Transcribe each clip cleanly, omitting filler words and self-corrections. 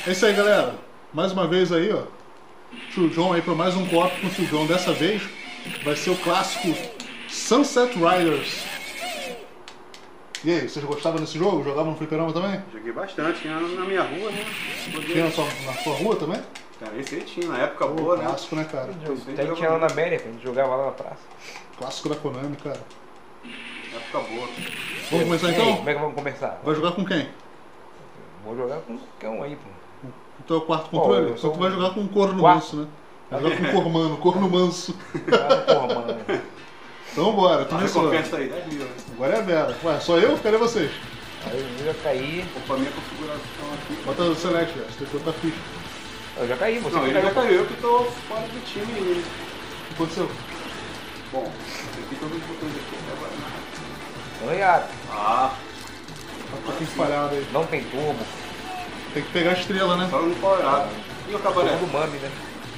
É isso aí, galera. Mais uma vez aí, ó. Tio John aí para mais um co-op com o Tio John. Dessa vez vai ser o clássico Sunset Riders. E aí, vocês gostavam desse jogo? Jogavam no fliperama também? Joguei bastante, tinha na minha rua, né? Tinha na sua rua também? Cara, esse aí tinha, na época boa, né? Clássico, né, cara? Até tinha lá na América, a gente jogava lá na praça. Clássico da Konami, cara. Época boa. Vamos começar então? Como é que vamos começar? Vai jogar com quem? Vou jogar com qualquer um aí, pô. Então é o quarto controle? eu Só sou tu vai jogar com um corno quarto. manso, né? Vai jogar com um cormano, corno manso. Porra, mano. Então bora, A começou. recompensa aí, 10 mil, né? Agora é a Vera. Ué, só eu? Cadê vocês? Aí eu já caí. Opa, minha configuração aqui. Bota o select, velho. Você tem que botar ficha. Eu já caí, você Não, que ele já caiu. caiu, eu que tô fora do time aí. O que aconteceu? Bom, aqui todos os botões aqui agora. Ganhado. Ah, Tá um pouquinho espalhado aí. Não tem turbo. Tem que pegar a estrela, né? só no power-up. E o cabaré? Turbo mami, né?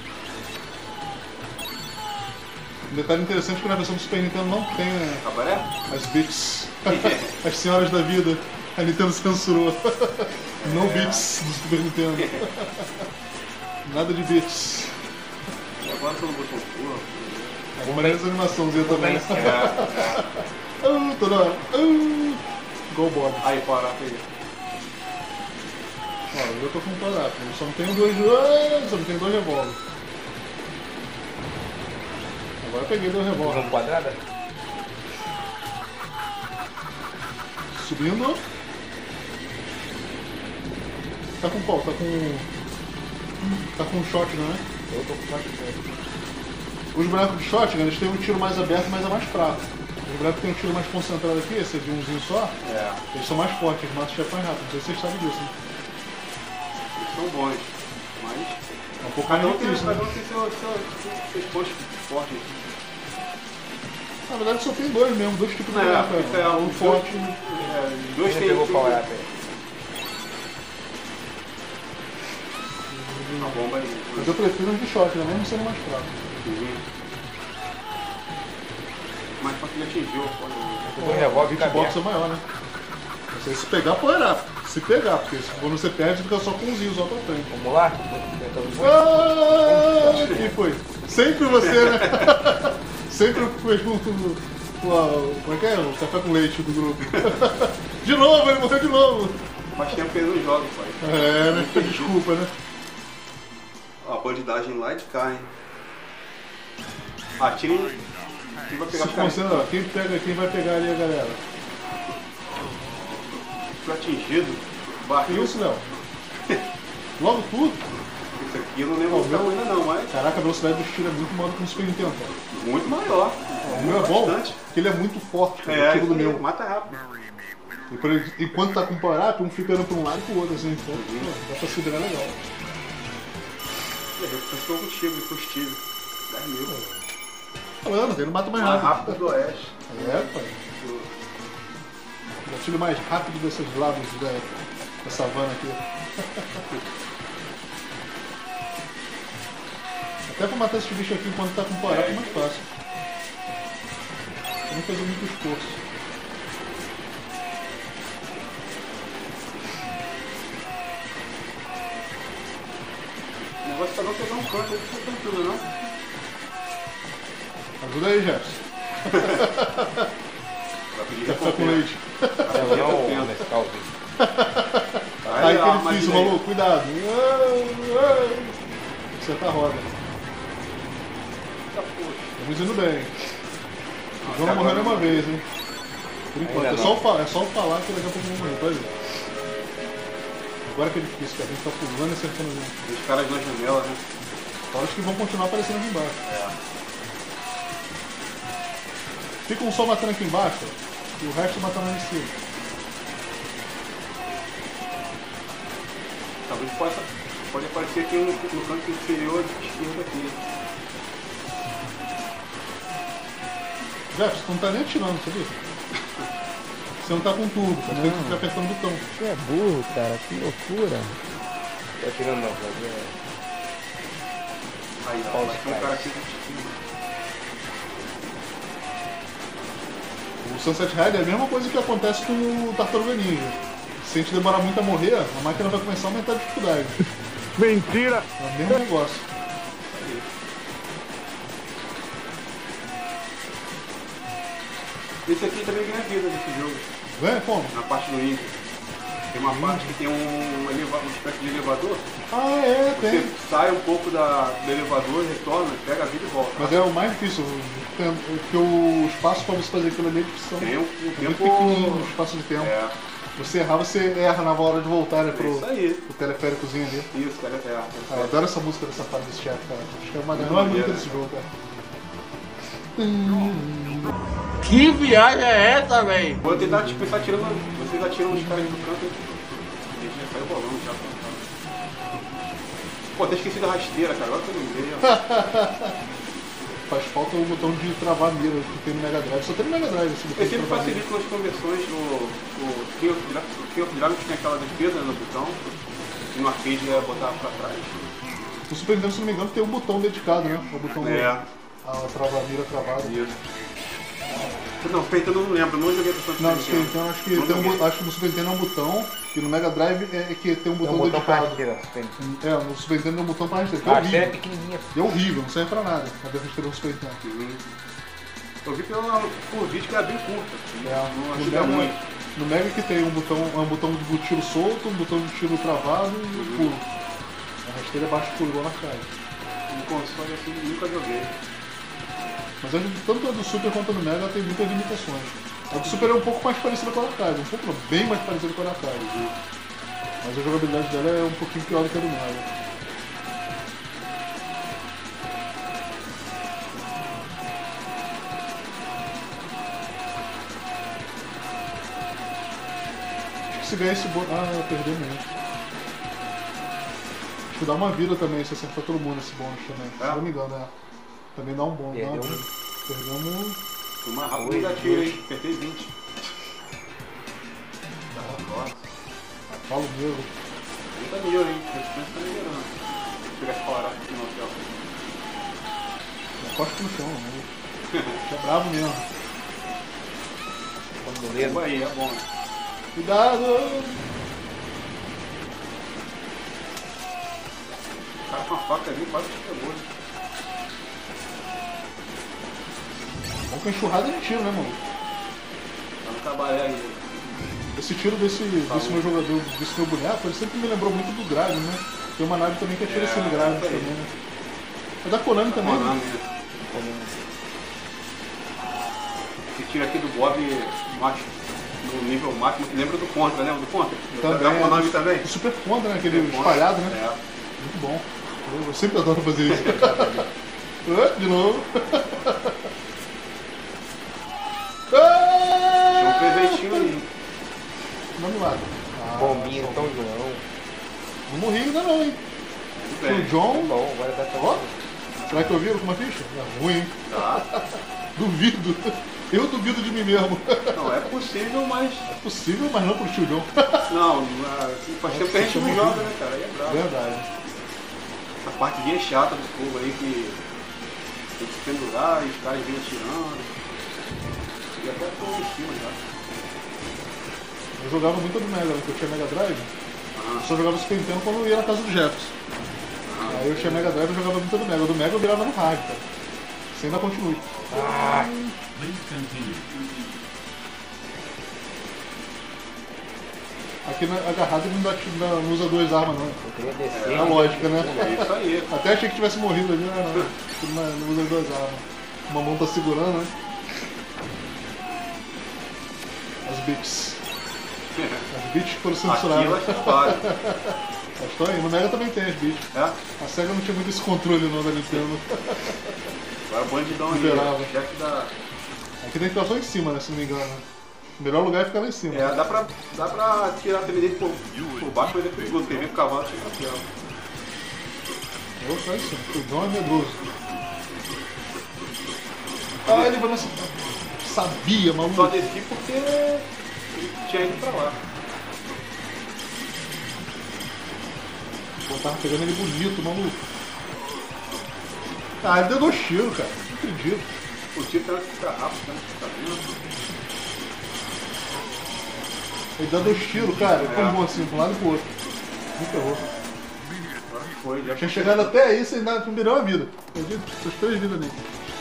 Um detalhe interessante é que na versão do Super Nintendo não tem Cabaré? as bits. As senhoras da vida. A Nintendo censurou. No bits do Super Nintendo. Nada de bits. E agora tô no botão pula. Parece animaçãozinha também. É. Toda hora. Igual o Bob. Aí, power-up aí. Ó, eu tô com um power-up. Eu só não tenho dois. Só não tenho dois revólveres. Agora eu peguei dois revólveres. Visão quadrada? Subindo. Tá com qual? Tá com. Tá com shotgun, né? Eu tô com mais Os bonecos de shotgun, eles têm um tiro mais aberto, mas é mais fraco. Os bonecos que tem um tiro mais concentrado aqui, esse é de umzinho só, É, eles são mais fortes, eles matam o chefe mais rápido. Não sei se vocês sabem disso, né? eles são bons. Mas É um pouco cada mais um tem difícil, né? seus pontos fortes. Na verdade só tem dois mesmo, dois tipos de É, boneco. isso é Um forte. Dois Quem tem. pegou o power up aí? Uma bomba aí. Mas eu prefiro os de shotgun, mesmo sendo mais fraco. Mas conseguir atingir o O revólver fica Hitbox aberto. é maior, né? Não sei se pegar, poderá. Se pegar, porque quando você perde, fica só com umzinho só pra frente. Vamos lá? Tentando Ah, quem foi? Sempre você, né? Sempre foi como é que é? O café com leite do grupo. De novo, ele morreu de novo. Faz tempo que ele não joga, pai. É, né? Desculpa, né? Ó, a bandidagem lá é de cá, hein? Atire. Quem vai pegar Se os caras? concentra, ó, quem vai pegar ali a galera? Foi atingido. Que Barril. isso, Léo? Logo tudo? Isso aqui eu não lembro o tamanho ainda não, mas Caraca, a velocidade do tiro é muito maior do que no Super Nintendo, cara. muito maior. O meu é bom, Bastante. porque ele é muito forte, cara, o É, tiro do isso aí, meu. mata rápido. E por ele- enquanto tá com power-up, um fica indo pra um lado e pro outro, assim. Então, pô, dá pra se virar legal. E aí, eu estou contigo, positivo. 10 mil. Tá falando, ele mata mais Mais rápido. rápido do oeste. É, pai. O gatilho mais rápido desses lados da savana aqui. Até pra matar esse bicho aqui enquanto tá com power-up é mais fácil. Tem que fazer muito esforço. O negócio tá não pegar um canto, ele fica tranquilo, não? Ajuda aí, Jefferson. Vai pedir Café com recompensa. leite. É o Nescauzinho. Aí que ó, ele mas fez, aí. maluco, cuidado. Você tá roda. Eita, poxa. Estamos indo bem. O João não morreu nenhuma vez, hein? Por enquanto. Ainda É só o falar que daqui a pouco não morreu, pode ver. Agora que é difícil, cara. A gente tá pulando e acertando junto. Os caras na janela, né? Fora os que vão continuar aparecendo aqui embaixo. É. Fica um só matando aqui embaixo e o resto matando lá em cima. Talvez pode aparecer aqui no canto inferior esquerdo aqui. Jefferson, tu não tá nem atirando, sabia? Você não tá com turbo, você tem que ficar apertando o botão. Você é burro, cara, que loucura. Tô atirando não, mas é... Aí, ó, vai ter um cara aqui com esquerdo. O Sunset Rider é a mesma coisa que acontece com o Tartaruga Ninja. Se a gente demorar muito a morrer, a máquina vai começar a aumentar a dificuldade. Mentira! É o mesmo negócio. Esse aqui também ganha vida nesse jogo. Ganha como? Na parte do Inter. Tem uma parte que tem uma espécie de elevador. Ah, é, Você tem. sai um pouco do elevador, retorna, pega a vida e volta. Mas é o mais difícil, porque o espaço pra você fazer aquilo ali é difícil. Tem um É muito tempo. pequenininho o espaço de tempo. É, Você errar, você erra na hora de voltar, né, isso aí. pro teleféricozinho ali. Isso, cara, Ah, eu adoro essa música dessa fase desse chefe, cara. Acho que é uma das Muito melhores maneiro, músicas desse jogo, cara. Que viagem é essa, velho? Vou tentar tipo, pensar tirando. Vocês atiram os caras do canto e a gente já saiu rolando já. Pô, até esqueci da rasteira, cara. Agora que eu lembrei. Faz falta o botão de travar a mira que tem no Mega Drive. Só tem no Mega Drive esse botão Eu de sempre travar a mira. facilito nas conversões do King of Dragons tem aquela defesa no botão. E no arcade é botar pra trás. No Super Nintendo, se não me engano, tem um botão dedicado, né? O botão a travar a mira travada. Isso. Não, Super Nintendo eu não lembro, não joguei bastante Não, no Super Nintendo acho que tem acho que no Super Nintendo é um botão e no Mega Drive é que tem um Tem botão um botão pra dedicado. rasteira. No Super Nintendo tem um botão pra rasteira, que é A rasteira é horrível. pequenininha. E é horrível, não serve pra nada. A rasteira no Super Nintendo. Eu vi por vídeo que era bem curta. Não ajuda No Mega, muito. no Mega que tem um botão de tiro solto, um botão de tiro travado e um pulo. A rasteira é baixo pulo, igual na cara. No console assim, nunca joguei. Mas tanto a do Super quanto a do Mega tem muitas limitações. A do Super é um pouco mais parecida com a arcade, um pouco não, bem mais parecida com a arcade. Mas a jogabilidade dela é um pouquinho pior do que a do Mega. Acho que se ganhar esse bônus... Ah, eu perdi mesmo. Acho que dá uma vida também se acertar todo mundo esse bônus também. Se não me engano, né? Também dá um bônus. Perdeu dá uma... um. Perdemos... Fui mais rápido no gatilho, hein? Apertei 20. Nossa, Falo mesmo. 30 mil, hein? A distância tá melhorando. Deixa eu pegar esse parado aqui no hotel. Encosta no chão, né? É bravo mesmo. Bomba aí, é bom. Cuidado! O cara com a faca ali quase que pegou. Né? Bom que a enxurrada de tiro, né, mano? Tá no cabaré aí. Esse tiro desse meu jogador, desse meu boneco, ele sempre me lembrou muito do Graves, né? Tem uma nave também que atira assim no Graves isso aí. também, né? É da Konami também, Konami, né? né? Esse tiro aqui do Bob no nível máximo, que lembra do Contra, lembra do Contra? Também, Da Konami também? O Super Contra, né? Aquele Super espalhado, Contra, né? É. Muito bom. Eu sempre adoro fazer isso. De novo. Tinha um presentinho ali. Não me mata. Bombinha do São João. Não morri ainda não, hein? Tudo O bem. John... Bom, agora dá pra Ó, será que eu viro com uma ficha? É ruim, hein? Tá. Duvido. Eu duvido de mim mesmo. Não, é possível, mas. É possível, mas não pro tio John. Não, faz tempo que a gente não joga, né, cara? Aí é bravo. Verdade. Essa partezinha chata do fogo aí que tem que se pendurar e os caras vêm atirando. E até tô em cima já. Eu jogava muito do Mega, porque eu tinha Mega Drive. Ah. Eu só jogava Super Nintendo quando eu ia na casa do Jefferson. Aí eu tinha Mega Drive e jogava muito do Mega. O do Mega eu virava no rádio, cara. Você ainda continue. Aqui na agarrado ele não usa duas armas não. Eu queria descer. É a lógica, né? É isso aí. Até achei que tivesse morrido ali, né? Não usa duas armas. Uma mão tá segurando, né? As bits. As bits foram Aqui eu censuradas. acho que vale. Mas estão aí, no Mega também tem as bits. É? A SEGA não tinha muito esse controle não da Nintendo. Agora o bandidão ali, Liberava. o chefe da. Aqui tem que ficar só em cima, né? Se não me engano. O melhor lugar é ficar lá em cima. É, dá pra tirar a tremendez por baixo, mas é perigoso, porque vem com o cavalo chega aqui, ó. Eu vou ficar em cima, porque o John é medroso. Ah, ele vai nessa. Sabia, maluco. Só desci porque ele tinha ido pra lá. Pô, tava pegando ele bonito, maluco. Ah, ele deu 2 tiros, cara. Não acredito. O tiro tem que ficar rápido, tem que ficar lento. Ele dá 2 tiros, cara. Ele tomou assim, pra um lado e pro outro. Me ferrou. Foi, já Tinha chegado até aí sem dar, perdeu a vida. Perdi essas 3 vidas ali.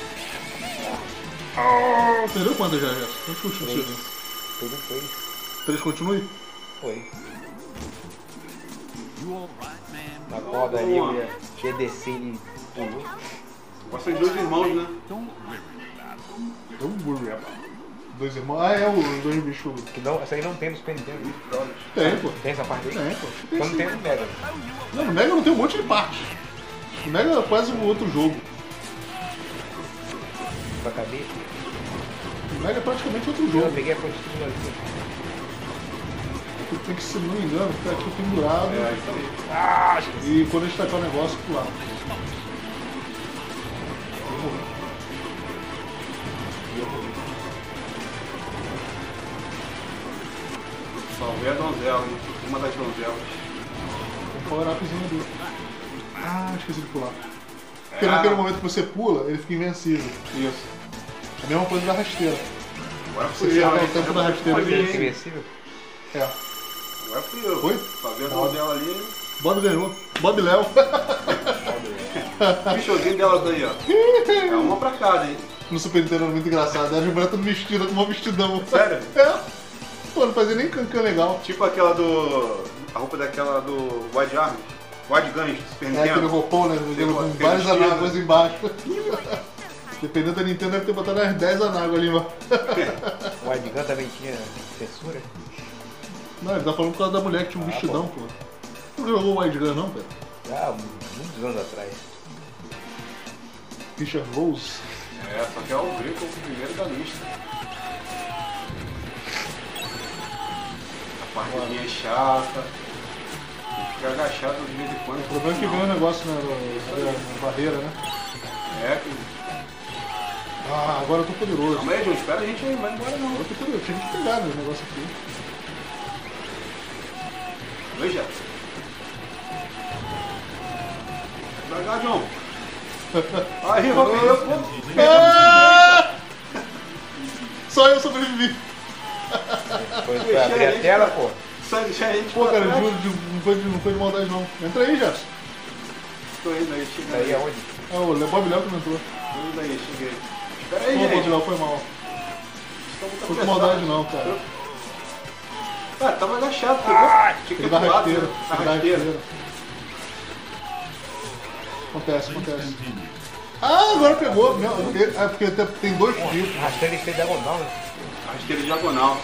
Perdeu quantas já, Gerson? Quantos continuam? Tudo foi. 3 continue? Foi. Na corda ali, eu ia descer e pulou. São 2 irmãos, né? Dois irmãos. Ah, é os 2 bichos. Que não, essa aí não tem no Super Nintendo. Tem, pô. Tem essa parte aí? Tem, pô. Então não tem no Mega. Não, no Mega não tem um monte de partes. No Mega é quase um outro jogo. Pra caber. No Mega é praticamente outro Eu jogo. peguei a postura ali. Tu tem que, se não me engano, ficar aqui pendurado. É, isso aí. E quando a gente tacar o negócio, pular. Salvei a donzela, hein? Uma das donzelas. Tem um power-upzinho ali. Ah, esqueci de pular. Porque naquele momento que você pula, ele fica invencível. Isso. A mesma coisa da rasteira. Agora Você fui eu, sabe hein? o tempo da rasteira Foi que bem, hein? Invencível? É. Agora fui eu. Foi? Salvei a donzela ali. Bob ganhou. Bob Léo. O bichozinho delas aí, ó. É uma pra cada, hein? No Super Nintendo era muito engraçado. Era de mulher tudo vestida, com uma vestidão. Sério? É. Pô, não fazia nem cancan legal. Tipo aquela do... A roupa daquela do Wide Arms. Wide Guns, do Super É aquele Nintendo. roupão, né? Com aquele várias vestido. anáguas embaixo. Dependendo da Nintendo, deve ter botado umas 10 anáguas ali embaixo. O Adgan também tinha censura? Não, ele tá falando por causa da mulher que tinha um vestidão, pô. Não jogou o Wide Gun, não, cara? Ah, muitos anos atrás. Richard Rose. É, só que é o Greco, o primeiro da lista. A partezinha é chata. Tem que ficar agachado de vez em quando. O problema é que vem um negócio na barreira, né? É, que... Ah, agora eu tô poderoso. Calma aí, João, espera a gente aí, não vai embora não. Agora eu tô poderoso. Tinha que pegar, né, o negócio aqui. Veja. Devagar, João. Aí, valeu. Ah! Só eu sobrevivi. Foi abrir a tela, pô. Sai, deixa a gente Pô, pra cara, trás. juro, não foi de maldade não. Entra aí, Gerson. Tô indo aí, chega Aí aonde? Ah, o Bob Léo que não entrou. Tô indo aí, cheguei. Espera aí, Pô, Bob gente. Léo, foi mal. Estão muito Foi com apressados. maldade não, cara. Ah, tava agachado, pegou. Tinha que Ele ir dá pro lado, rasteira. né? A Ele dá rasteira. rasteira. Acontece. Ah, agora pegou. Não, é porque tem 2 tipos. Rasteira e fez diagonal, né? A rasteira diagonal.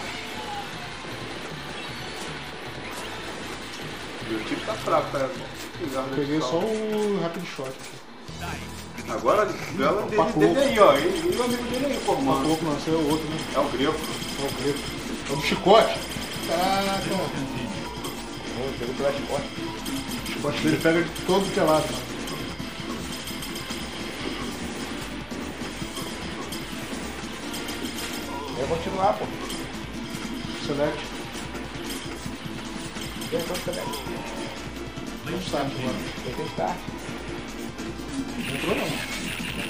Meu tipo tá fraco, tá? Peguei só o Rapid Shot. Agora, ela dele aí, ó. E o amigo dele aí, Um formando. pouco, não, esse é o outro, né? É o Greco. É o preto. É o do chicote. Caraca, Pegou pelas costas. o chicote dele pega de todo que é lado, mano. Vai continuar, pô. Select. Tem como select. Não start agora. Tem que start. Não entrou não.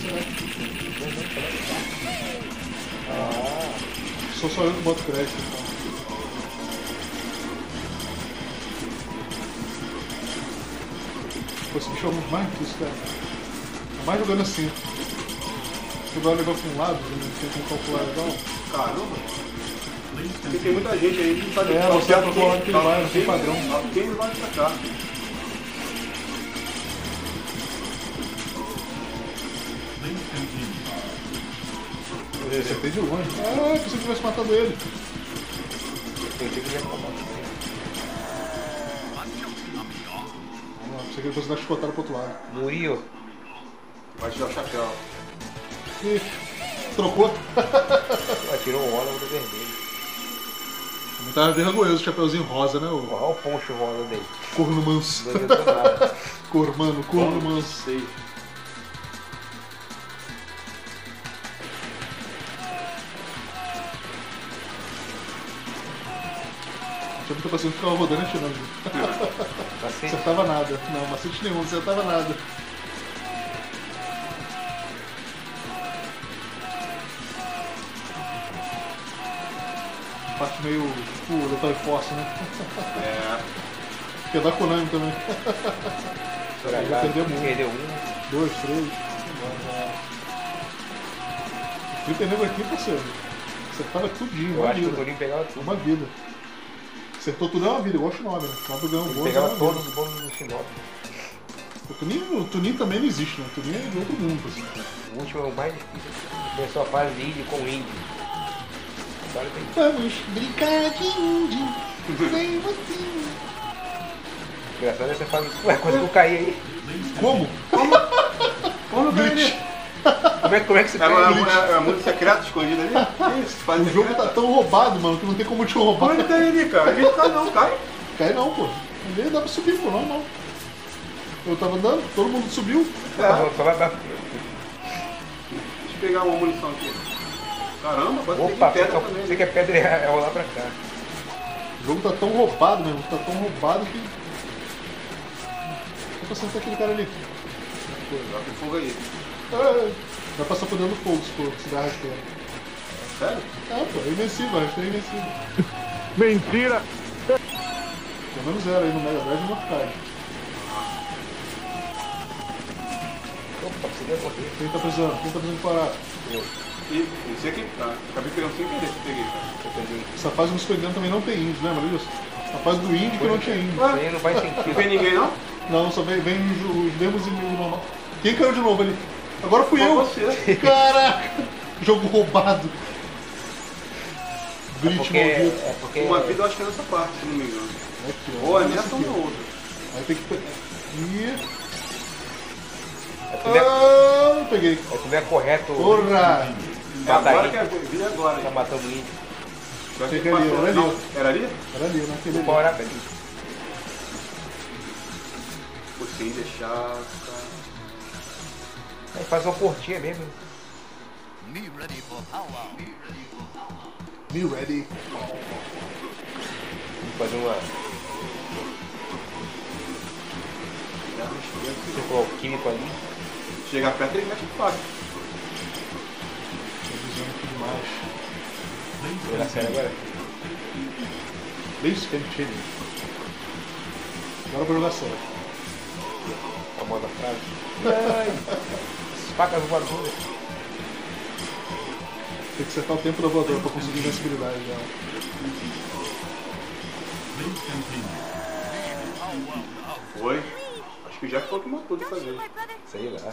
Sou só eu que boto crédito, então. Pô, esse bicho é muito mais difícil, cara. Ainda mais jogando assim. Você vai levar pra um lado, não tem como calcular legal. Caramba. Porque tem muita gente aí que não sabe É, qual você é pra qual lado que ele vai, não tem padrão. Quem ele vai pra cá? Você fez de longe. Ah, que você tivesse matado ele. Tem que ver como. Não, pensei que ele fosse dar chicotada pro outro lado. Murilo. Vai tirar o chapéu. Ih, trocou. Tirou o óleo do vermelho. Não tava vergonhoso o chapeuzinho rosa, né? O Olha o poncho rosa dele. corno manso. Não adiantou nada. Corno manso. Sei. Tinha muita paciência que ficava rodando e atirando. Não Assim, acertava nada. Não, macete nenhum, não acertava nada. parte meio tipo Lethal Force, né? É. Que é da Konami também. Será Eu vou perder muito. Perdeu um. 2, 3. O Flipper Negro aqui, parceiro. Acertava tudinho, Eu uma acho que o vida. Torinho pegava tudo. Uma vida. Acertou tudo é uma vida, igual o Shinobi, né? Shinobi ganhou um Ele bônus. pegava é uma todos vida. os bônus do Shinobi. O Tunin também não existe, né? O Tunin é de outro mundo, assim. O último é o mais difícil. Começou a fase de Indy com Indy. Agora tem. Vamos brincar de índio, sem você. Engraçado essa fase. Ué, conseguiu cair aí. Como? Como Glitch. Como é que você É caiu? uma mundo secreto escondido ali? Que isso? Faz O jogo secreto? tá tão roubado, mano, que não tem como te roubar. Como ele tá ali, cara? A gente tá não, cai. Cai não, pô. Ali dá pra subir, pô, não. Eu tava andando, todo mundo subiu. Só vai dar. Deixa eu pegar uma munição aqui. Caramba, quase peguei Opa, pedra também. você que é pedra é rolar pra cá. O jogo tá tão roubado, meu irmão, tá tão roubado que... Tô passando por aquele cara ali. Joga o fogo aí. Vai passar por dentro do fogo se for se der rasteira. Sério? Ah, pô, é invencível, rasteira é invencível. Mentira! Pelo menos era aí no Mega Drive e no Arcade. Opa, você deu correr. Quem tá precisando parar? E esse aqui, tá. Acabei pegando sem querer, peguei, cara. Eu peguei. Essa fase no Super Nintendo também não tem índio, lembra disso? A fase do índio que não tinha índio. Isso aí não faz Não sentido. vem ninguém não? Não, só vem os mesmos inimigos normal. Quem caiu de novo ali? Agora fui Foi eu! você. Caraca! Jogo roubado. Glitch maldito. É porque. Uma vida eu acho que é nessa parte, se não me engano. Aqui, ó. Ou é Esse nessa ou aqui, na ó. outra. Aí tem que pegar. Ih. É tudo é, Ah, peguei. é tudo é correto. Porra! É agora Mata que é a vida é agora. Tá hein? matando o índio. Só que Fica ali, passou- era ali. não, era ali? Era ali, naquele O ali. power up ali. Você ainda é chato, cara. Aí faz uma portinha mesmo. Me ready. Vamos fazer uma. Círculo alquímico ali. Chegar perto ele mete fácil. Tô dizendo aqui demais. Vou jogar sério agora. Bem quente ele. Agora eu vou jogar sério. A moda frase. Ai, as facas voadoras. Tem que acertar o tempo da voadora pra conseguir invencibilidade dela. Foi. Acho que o Jack falou que matou dessa vez. Sei lá.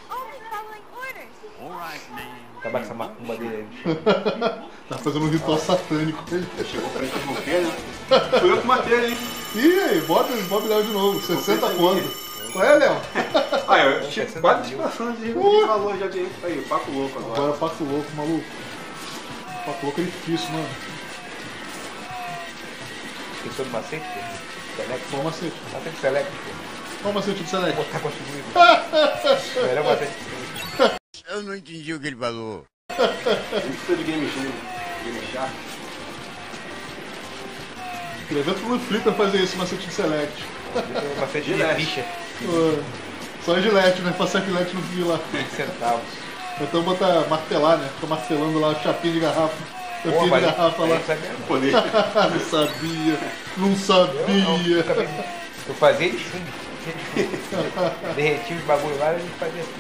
Acabar com essa macumba dele aí. Tá fazendo um ritual satânico. Chegou pra gente romper, né? Fui eu que matei ele. Ih, aí, Bob Léo de novo. 60 conto. Qual é, Léo? Ah, eu tinha quase disfarçando de valor de audiência. Aí, o papo louco agora. Agora Paco Louco, maluco. Paco Louco é difícil, mano. Pensou no macete? Select. Qual o macete? Macete select. Qual o macete do Vou Select? botar contribuído. Melhor macete. Eu não entendi o que ele falou. Não precisa de Game Jam. Game Shark. Queria ver todo mundo flipper fazer esse macete de Select. Macete de Gillette. ficha. Pô, só Gillette, né? Passar Gillette no fio lá. 20 centavos. Então botar martelar, né? Fica martelando lá a chapinha de garrafa. Pô, Chapinha de mas garrafa lá. isso é mesmo. Poder. Não sabia. Não sabia. Eu fazia de chumbo. Derretia os bagulho lá e a gente fazia assim.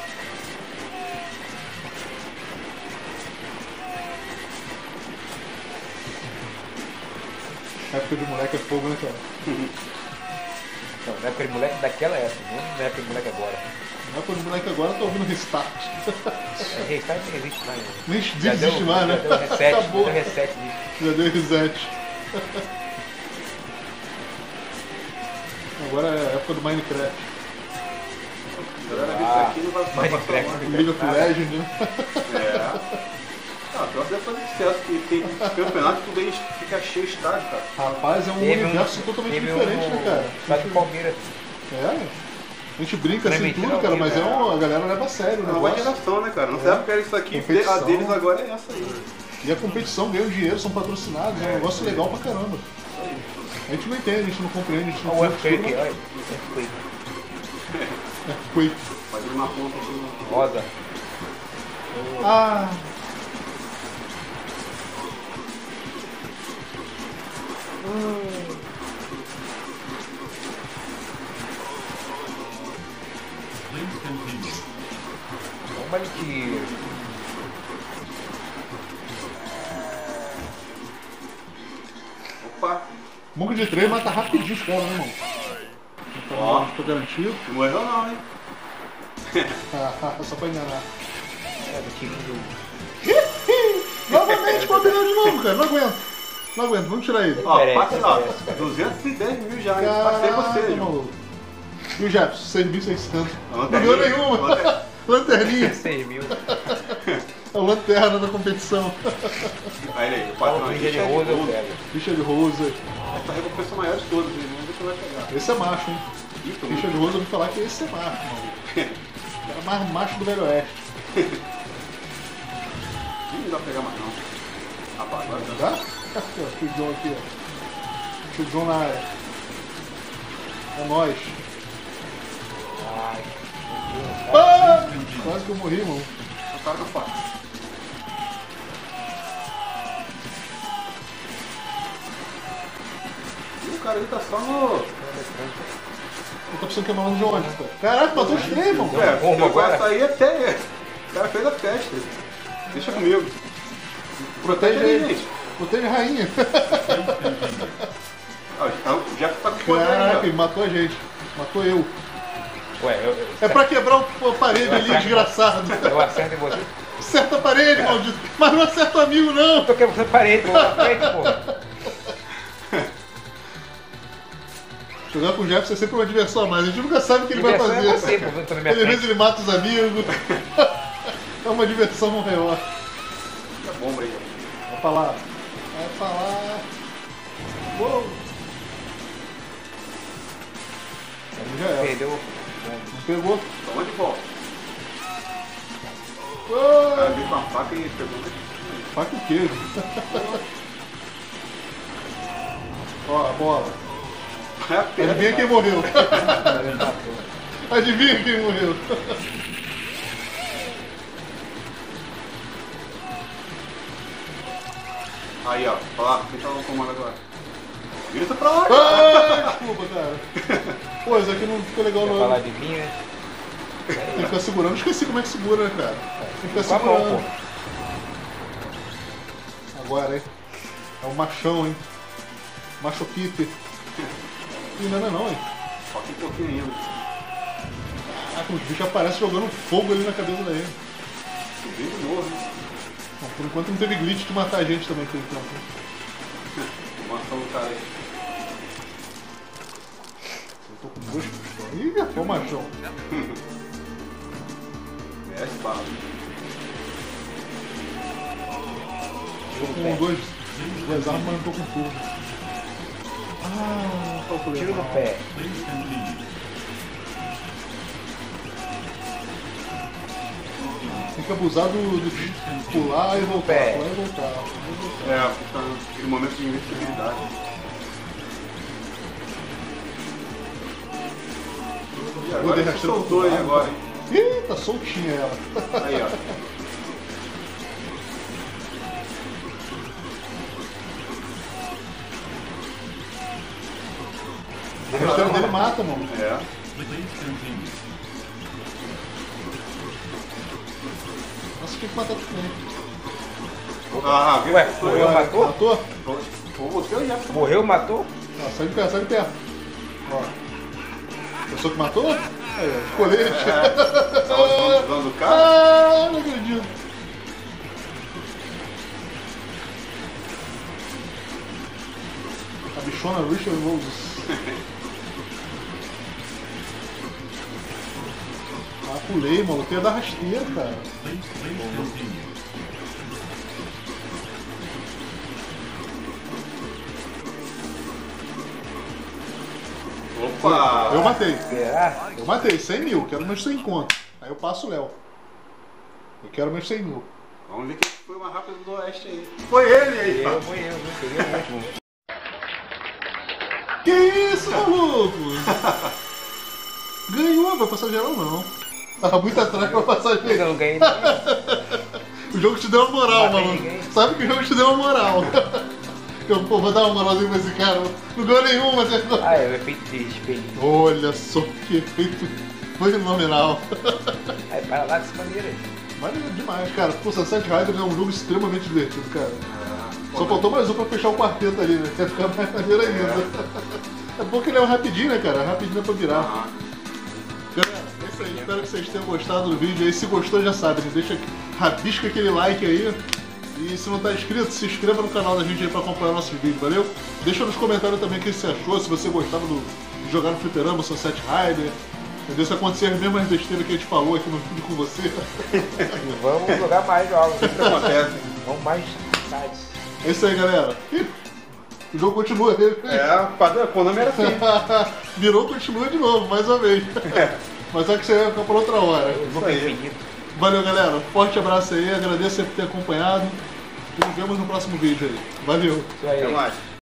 Época de moleque é fogo, né, cara? Não, na época de moleque daquela época, não na época de moleque agora. Na época de moleque agora tá ouvindo restart. Restart nem existe mais. Né? Nem Já existe mais, né? Já deu reset, Acabou. já deu reset nisso. Já deu reset. Agora é a época do Minecraft. Galera, isso aqui não vai passar Minecraft. mais. League of Legends, né? É. Ah, pior que deve fazer sucesso, que tem campeonato que tudo aí fica cheio de estádio, cara. Rapaz, é um Teve universo totalmente diferente, né, cara? Só do Palmeiras. É, a gente brinca assim Transmitindo tudo, ao cara, vivo, mas é a galera leva a sério o É uma nova negócio. geração, né, cara? Nessa época era isso aqui, Competição. a deles agora é essa aí. E a competição, ganham dinheiro, são patrocinados, é um negócio legal pra caramba. A gente não entende, a gente não compreende, a gente não Olha o curte Earthquake, tudo, olha. Earthquake. mas Quake. Fazendo uma ponta assim. Rosa. Toma de tiro. Opa! Mongo de 3 mata rapidinho os caras, né, irmão? Ó. Tô garantido. Não morreu não, hein? Só pra enganar. É, do tiro do... Novamente com a opinião de novo, cara. Não aguento. Não aguento. Vamos tirar ele. Ó, Merece, passa lá. merece, cara. 210 mil já, hein? Passei você, João. maluco. E o Jefferson, 6.600. Não Lanterninha. deu nenhuma. Lanterninha. 6 mil. É o lanterna da competição. Aí ele, o Fala patrão o aí. Ninja de Rosa, eu pego. Ficha de Rosa. Essa recompensa maior de todas, hein? Vamos ver se vai pegar. Esse é macho, hein? Ih, tô Ficha muito... de Rosa, eu vou falar que esse é macho, maluco. É mais macho do Velho Oeste. Não dá pra pegar mais não. Rapaz, agora dá. Tá? Aqui, ó. Tio John aqui, ó. Tio John na área. É nóis. Ai, Ah! Quase que eu morri, mano. O cara tá fácil. E o cara ali tá só no... Eu tô pensando que é malandro de onde, cara? Caraca, matou os três, mano. É, Como eu agora? essa aí até... O cara fez a festa. Deixa comigo. Protege aí, ele. gente. Protege a rainha. Ah, o Jeff tá com poder Caraca, aí, ele matou a gente. Matou eu. Ué, É pra quebrar o parede ali, desgraçado. eu acerto em você. Acerta a parede, maldito. Mas não acerta o amigo, não. Eu tô quebrando a parede, vou pra frente, pô. Jogar com o Jefferson é sempre uma diversão a mais. A gente nunca sabe o que ele vai Diversão fazer. é você, pô, eu tô na minha Às vezes frente. ele mata os amigos. É uma diversão maior. Tá bomba aí. Vai pra lá. Vai pra lá. Uou. Aí já era. Perdeu. Não pegou. Toma de volta. O Uou. cara veio com a faca e pegou. Faca o queijo. Ó, a bola. Adivinha quem morreu. Adivinha quem morreu. Aí, ó. Olha lá. Quem tá no comando agora? Vira isso pra lá, cara. Ai, desculpa, cara. Pô, isso aqui não ficou legal Quer não. falar de mim, né? Tem que ficar segurando. Esqueci como é que segura, né, cara? Tem que Com ficar a mão, segurando. pô. Agora, hein? É o machão, hein? Macho Peter. Ih, não é não, hein? Falta um pouquinho ainda. Caraca, os bichos aparecem jogando fogo ali na cabeça da gente. Subiu de novo, né? Bom, por enquanto não teve glitch de matar a gente também aquele tempo. Mansão do cara aí. Eu tô com duas pistolas. Ih, foi o machão. Merece bala. Tô com duas armas, mas não tô com tudo. Ah, calculei. Tiro no pé. Tem que abusar do pular e voltar. Pé. Pular e voltar. É, tá naquele momento de invencibilidade. E Vou agora deixar ele soltou aí agora, hein? Ih, tá soltinha ela. Aí, ó. O restante dele mata, mano. É. Nossa, tem que matar também. Ah, Ué, morreu, matou? Matou? Ou você ou já. Morreu, matou? Ah, sai de perto, sai de perto. Ó. Pessoa que matou? Aí, ó, colete. Tava usando o cara? Ah, não acredito. A bichona Richard Roses. Ah, pulei, mano. Eu ia dar rasteira, cara. Opa! Eu matei. Será? Eu matei. 100 mil. Quero meus 100 conto. Aí eu passo o Léo. Eu quero meus 100 mil. Vamos ver quem foi o mais rápido do oeste aí. Foi ele aí, Eu, fui eu, viu? Peguei o último. Que isso, maluco? Ganhou, vai passar geral não. Tava muito atrás pra passar Eu geral. não ganhei ninguém. O jogo te deu uma moral, Matei maluco. ninguém. Sabe que o jogo te deu uma moral. Eu pô, vou dar uma moralzinha pra esse cara. Não ganhou nenhuma até agora. Ah, é o efeito de espelhinho. Olha só que efeito fenomenal. Aí, para lá dessa maneira aí. Maneiro demais, cara. Pô, Sunset Riders é um jogo extremamente divertido, cara. Só faltou mais um pra fechar o quarteto ali, né? Vai ficar mais maneiro ainda. É bom que ele é rapidinho, né, cara? Rapidinho pra virar. Galera, é isso aí. Espero que vocês tenham gostado do vídeo aí. Se gostou, já sabe, né? Rabisca aquele like aí. E se não tá inscrito, se inscreva no canal da gente aí pra acompanhar nossos vídeos, valeu? Deixa nos comentários também o que você achou, se você gostava de jogar no fliperama, Sunset Rider. Entendeu? Se acontecer as mesmas besteiras que a gente falou aqui no vídeo com você. E vamos jogar mais jogos. Sempre acontece. Vamos mais sites. É isso aí, galera. O jogo continua. É, o nome era assim. Virou, continua de novo, mais uma vez. Mas só que você vai ficar por outra hora. Jogo aí. infinito. Valeu, galera. Um forte abraço aí. Agradeço por ter acompanhado. E nos vemos no próximo vídeo aí. Valeu. Isso aí. Até mais.